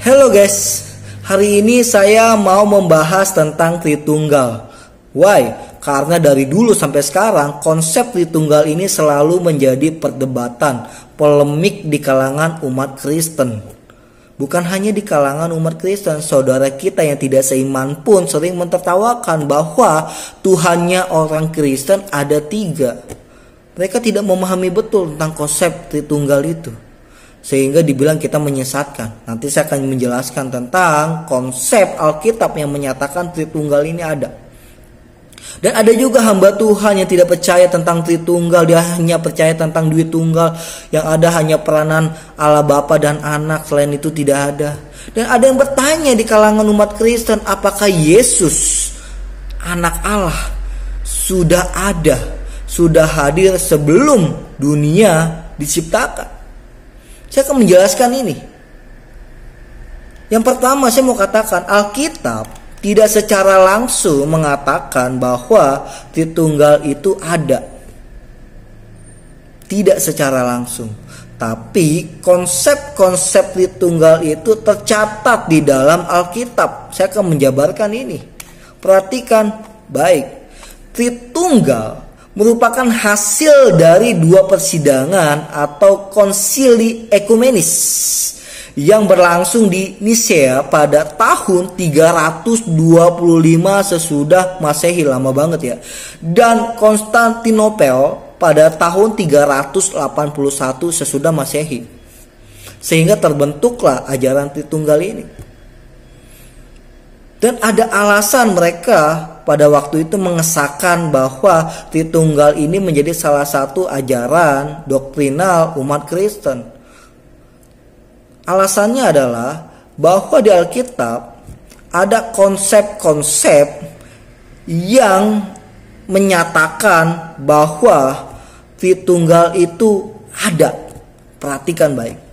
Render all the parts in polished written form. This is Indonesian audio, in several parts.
Halo guys, hari ini saya mau membahas tentang Tritunggal. Why? Karena dari dulu sampai sekarang konsep Tritunggal ini selalu menjadi perdebatan, polemik di kalangan umat Kristen. Bukan hanya di kalangan umat Kristen, saudara kita yang tidak seiman pun sering mentertawakan bahwa Tuhannya orang Kristen ada 3. Mereka tidak memahami betul tentang konsep Tritunggal itu, sehingga dibilang kita menyesatkan. Nanti saya akan menjelaskan tentang konsep Alkitab yang menyatakan Tritunggal ini ada. Dan ada juga hamba Tuhan yang tidak percaya tentang Tritunggal. Dia hanya percaya tentang Dwitunggal, yang ada hanya peranan Allah Bapa dan Anak, selain itu tidak ada. Dan ada yang bertanya di kalangan umat Kristen, apakah Yesus Anak Allah sudah ada, sudah hadir sebelum dunia diciptakan? Saya akan menjelaskan ini. Yang pertama, saya mau katakan Alkitab tidak secara langsung mengatakan bahwa Tritunggal itu ada. Tidak secara langsung. Tapi konsep-konsep Tritunggal itu tercatat di dalam Alkitab. Saya akan menjabarkan ini. Perhatikan baik. Tritunggal merupakan hasil dari 2 persidangan atau konsili ekumenis yang berlangsung di Nisea pada tahun 325 sesudah Masehi, lama banget ya, dan Konstantinopel pada tahun 381 sesudah Masehi, sehingga terbentuklah ajaran Tritunggal ini. Dan ada alasan mereka pada waktu itu mengesahkan bahwa Tritunggal ini menjadi salah satu ajaran doktrinal umat Kristen. Alasannya adalah bahwa di Alkitab ada konsep-konsep yang menyatakan bahwa Tritunggal itu ada. Perhatikan baik.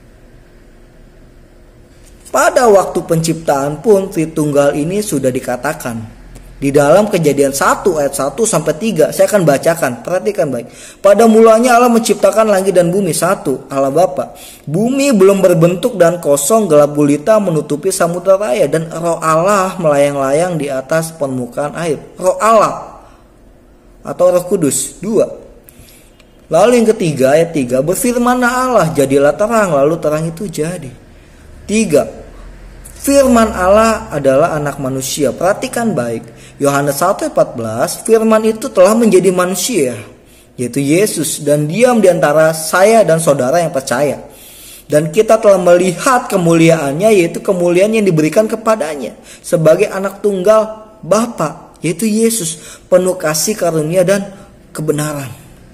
Pada waktu penciptaan pun Tritunggal ini sudah dikatakan. Di dalam Kejadian 1 ayat 1 sampai 3 saya akan bacakan. Perhatikan baik. Pada mulanya Allah menciptakan langit dan bumi. 1. Allah Bapa. Bumi belum berbentuk dan kosong, gelap gulita menutupi samudra raya, dan Roh Allah melayang-layang di atas permukaan air. Roh Allah atau Roh Kudus. 2. Lalu yang ketiga ayat 3, berfirmanlah Allah, jadilah terang, lalu terang itu jadi. 3. Firman Allah adalah anak manusia. Perhatikan baik. Yohanes 1:14, firman itu telah menjadi manusia, yaitu Yesus, dan diam di antara saya dan saudara yang percaya. Dan kita telah melihat kemuliaannya, yaitu kemuliaan yang diberikan kepadanya sebagai anak tunggal Bapa, yaitu Yesus, penuh kasih karunia dan kebenaran.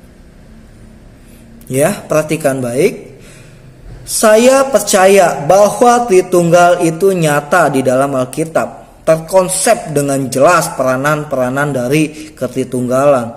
Ya, perhatikan baik. Saya percaya bahwa Tritunggal itu nyata di dalam Alkitab. Terkonsep dengan jelas peranan-peranan dari ketritunggalan.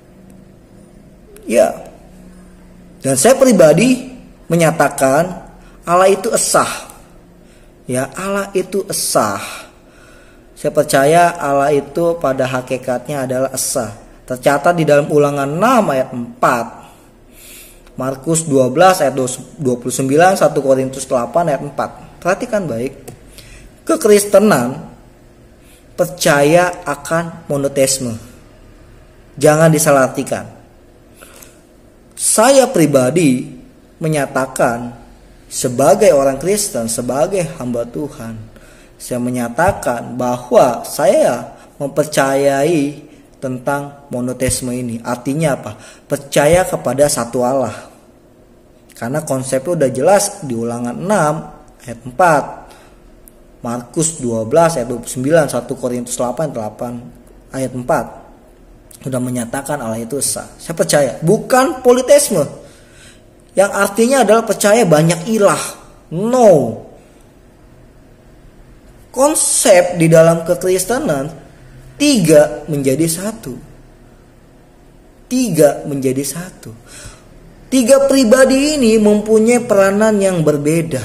Ya. Dan saya pribadi menyatakan Allah itu esah. Ya, Allah itu esah. Saya percaya Allah itu pada hakikatnya adalah esah. Tercatat di dalam Ulangan 6 ayat 4. Markus 12 ayat 29, 1 Korintus 8 ayat 4. Perhatikan baik. Kekristenan percaya akan monoteisme. Jangan disalahartikan. Saya pribadi menyatakan sebagai orang Kristen, sebagai hamba Tuhan, saya menyatakan bahwa saya mempercayai tentang monoteisme ini. Artinya apa? Percaya kepada satu Allah. Karena konsepnya udah jelas di Ulangan 6 ayat 4, Markus 12 ayat 29, 1 Korintus 8 ayat 4 sudah menyatakan Allah itu esa. Saya percaya, bukan politeisme yang artinya adalah percaya banyak ilah. No. Konsep di dalam kekristenan 3 menjadi 1. 3 menjadi 1. 3 pribadi ini mempunyai peranan yang berbeda.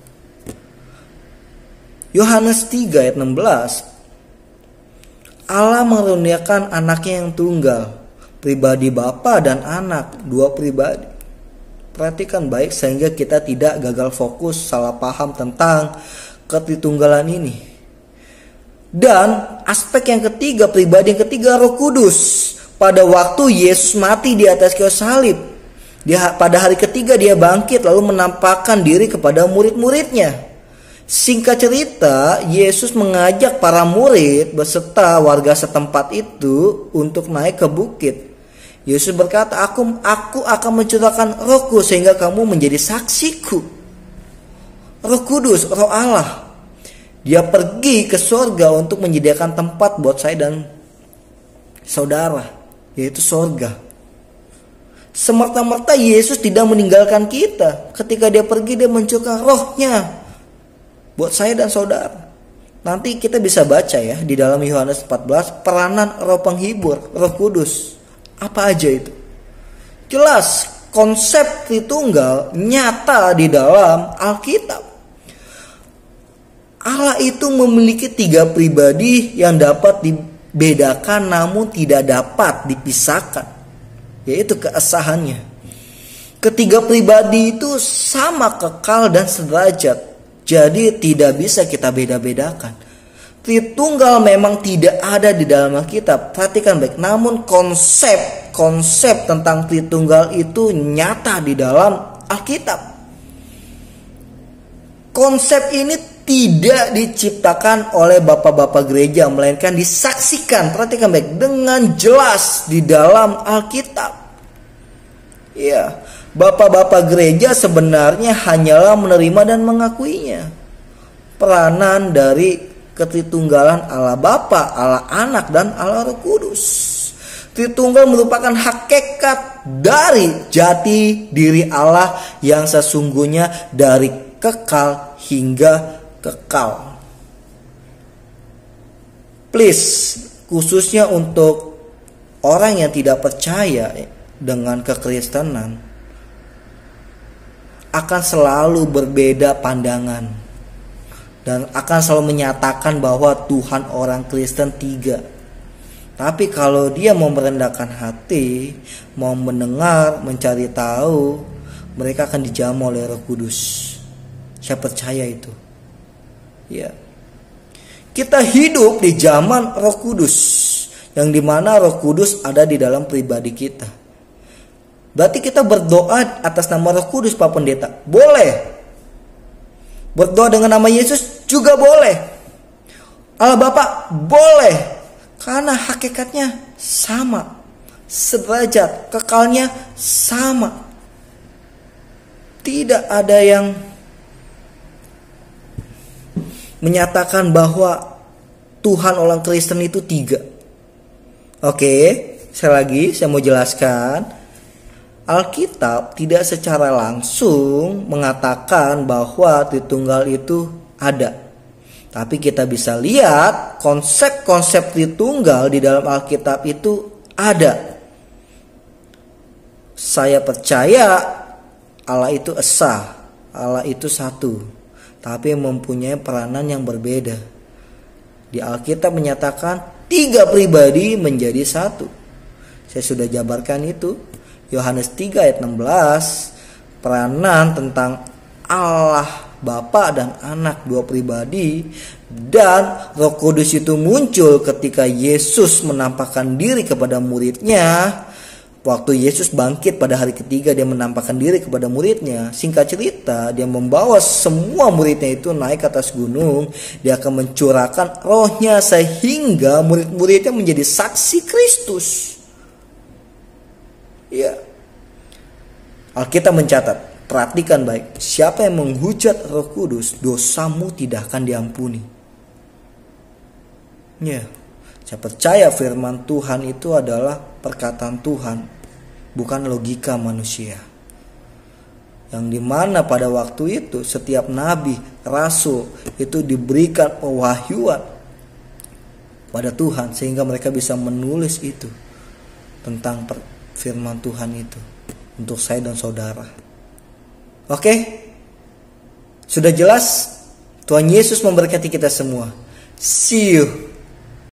Yohanes 3 ayat 16. Allah mengaruniakan anaknya yang tunggal, pribadi Bapa dan Anak, 2 pribadi. Perhatikan baik sehingga kita tidak gagal fokus, salah paham tentang ketritunggalan ini. Dan aspek yang ketiga, pribadi yang ketiga, Roh Kudus. Pada waktu Yesus mati di atas kayu salib, pada hari ketiga dia bangkit lalu menampakkan diri kepada murid-muridnya. Singkat cerita, Yesus mengajak para murid beserta warga setempat itu untuk naik ke bukit. Yesus berkata, aku akan mencurahkan Rohku sehingga kamu menjadi saksiku. Roh Kudus, Roh Allah. Dia pergi ke surga untuk menyediakan tempat buat saya dan saudara, yaitu surga. Semerta-merta Yesus tidak meninggalkan kita. Ketika dia pergi, dia mencurahkan Rohnya buat saya dan saudara. Nanti kita bisa baca ya di dalam Yohanes 14 peranan Roh Penghibur, Roh Kudus. Apa aja itu? Jelas konsep Tritunggal nyata di dalam Alkitab. Allah itu memiliki 3 pribadi yang dapat dibedakan namun tidak dapat dipisahkan, yaitu keesahannya. Ketiga pribadi itu sama kekal dan sederajat, jadi tidak bisa kita beda-bedakan. Tritunggal memang tidak ada di dalam Alkitab, perhatikan baik. Namun konsep tentang Tritunggal itu nyata di dalam Alkitab. Konsep ini tidak diciptakan oleh bapak-bapak gereja, melainkan disaksikan, perhatikan baik, dengan jelas di dalam Alkitab. Ya, bapak-bapak gereja sebenarnya hanyalah menerima dan mengakuinya. Peranan dari ketritunggalan Allah Bapa, Allah Anak, dan Allah Roh Kudus. Tritunggal merupakan hakikat dari jati diri Allah yang sesungguhnya dari kekal hingga kekal. Please, khususnya untuk orang yang tidak percaya dengan kekristenan, akan selalu berbeda pandangan dan akan selalu menyatakan bahwa Tuhan orang Kristen 3. Tapi kalau dia mau merendahkan hati, mau mendengar, mencari tahu, mereka akan dijamah oleh Roh Kudus. Saya percaya itu. Ya. Kita hidup di zaman Roh Kudus, yang dimana Roh Kudus ada di dalam pribadi kita. Berarti kita berdoa atas nama Roh Kudus, Pak Pendeta? Boleh. Berdoa dengan nama Yesus juga boleh. Allah Bapa boleh. Karena hakikatnya sama, sederajat, kekalnya sama. Tidak ada yang menyatakan bahwa Tuhan orang Kristen itu 3. Oke, saya mau jelaskan. Alkitab tidak secara langsung mengatakan bahwa Tritunggal itu ada. Tapi kita bisa lihat konsep-konsep Tritunggal di dalam Alkitab itu ada. Saya percaya Allah itu esa, Allah itu satu, tapi mempunyai peranan yang berbeda. Di Alkitab menyatakan 3 pribadi menjadi satu. Saya sudah jabarkan itu. Yohanes 3 ayat 16, peranan tentang Allah Bapa dan Anak 2 pribadi, dan Roh Kudus itu muncul ketika Yesus menampakkan diri kepada muridnya. Waktu Yesus bangkit pada hari ketiga, dia menampakkan diri kepada muridnya. Singkat cerita, dia membawa semua muridnya itu naik ke atas gunung. Dia akan mencurahkan Rohnya sehingga murid-muridnya menjadi saksi Kristus. Ya. Alkitab mencatat, perhatikan baik, siapa yang menghujat Roh Kudus, dosamu tidak akan diampuni. Ya, saya percaya firman Tuhan itu adalah perkataan Tuhan, bukan logika manusia. Yang dimana pada waktu itu setiap nabi, rasul itu diberikan pewahyuan pada Tuhan sehingga mereka bisa menulis itu tentang firman Tuhan itu untuk saya dan saudara. Oke? Sudah jelas? Tuhan Yesus memberkati kita semua. See you.